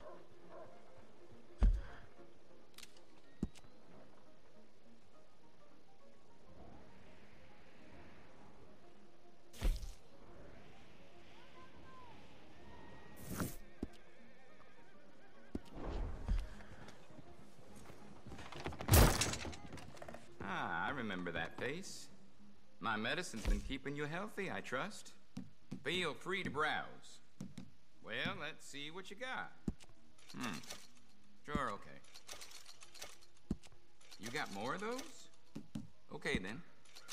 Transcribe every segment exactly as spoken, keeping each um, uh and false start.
Ah, I remember that face. My medicine's been keeping you healthy, I trust. Feel free to browse. Well, let's see what you got. Hmm. Sure, okay. You got more of those? Okay, then.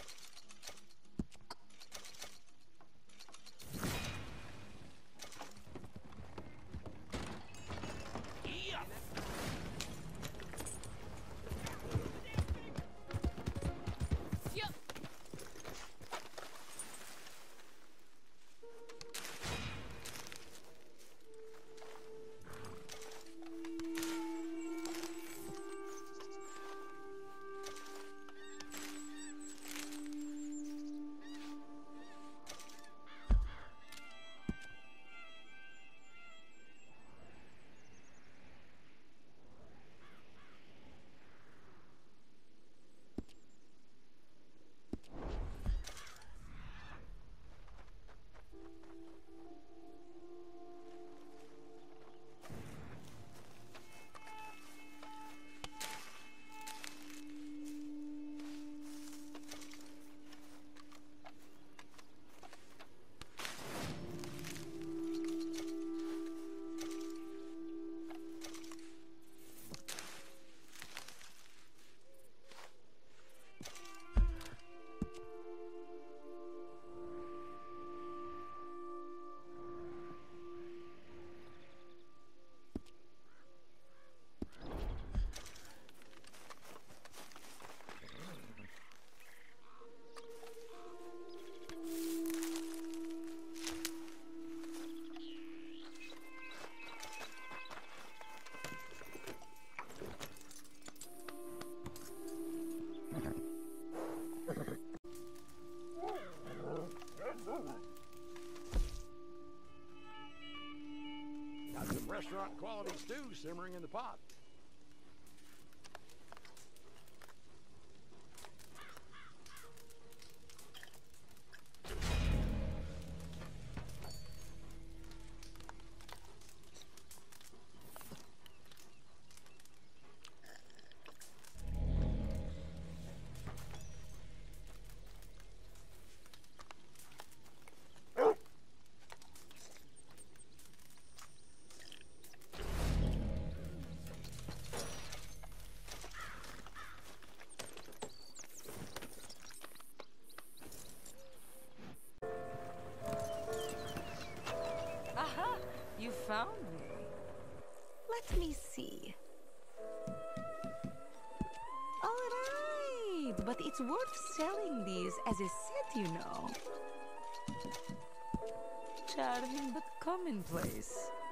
Got some restaurant quality stew simmering in the pot. Aha! You found me. Let me see. All right, but it's worth selling these as a set, you know. Charming but commonplace.